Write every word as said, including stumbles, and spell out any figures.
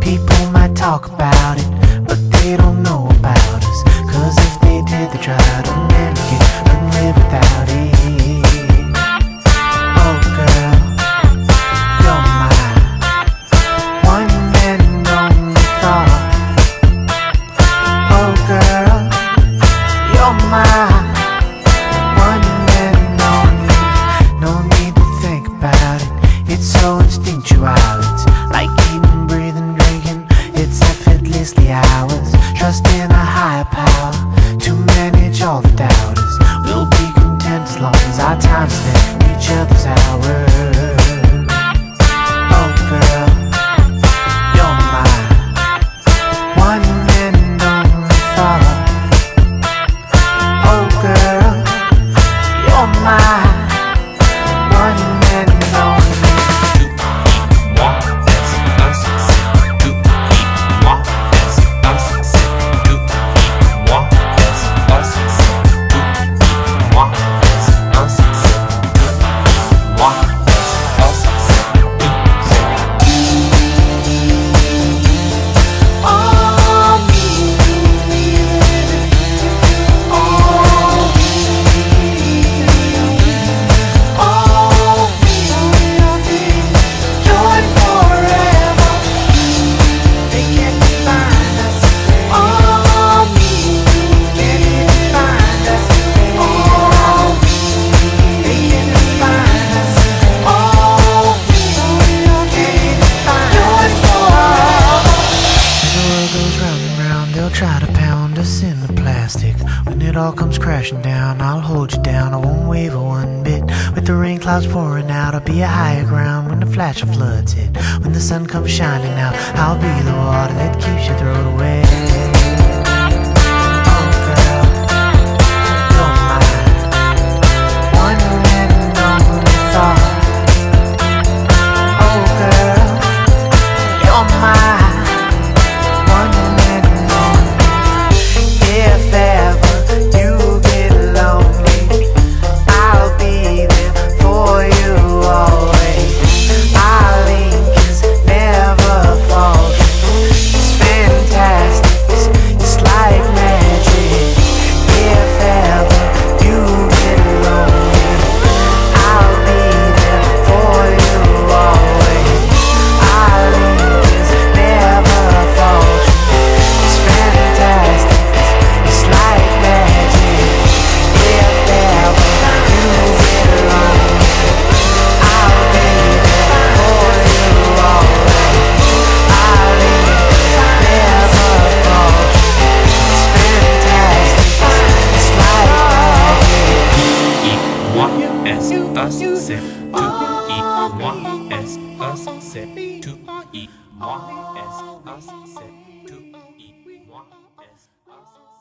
People might talk about it, but they don't know about us. Cause if they did, they try to mimic it, but live without it. Oh girl, you're my one and only thought. Oh girl, you're my one and only. No need to think about it, it's so instinctual. It's like eating, breathing, drinking, it's effortlessly ours. Trust in a higher power to manage all the doubters. We'll be content as long as our time spent in each other's hours. Oh girl, you're my one and only thought. Oh girl, you're my one and only. Moi, est un succès. Tout moi, est un succès. Tout moi, est un succès. Tout moi, est un succès. Tout moi, est un succès. All me, all me, all me, joy forever. They can't find us. All me, can't find us. All me, they can't find us. All me, can't find us. Joy forever. As the world goes round and round, they'll try to pound us in the plastic. When it all comes crashing down, I'll hold you down, I won't waver one bit. With the rain clouds pouring out, I'll be a higher ground when the flash of floods hit. When the sun comes shining out, I'll be the water that keeps your throat away. Oh girl, you're mine, one and only thought. Oh girl, you're mine, one and only. If ever you get lonely, I'll be there for you always. Our link is never faltering. It's fantastic, it's, it's like magic. If ever you get lonely, I'll be there for you always. Our link is never faltering. It's fantastic, it's like magic. If ever you get lonely, I'll be there for you always. Our link is never faltering. It's fantastic, it's like magic. Moi, est un succès. Tout moi, est un succès. Tout moi, est un succès. Tout moi, est un succès.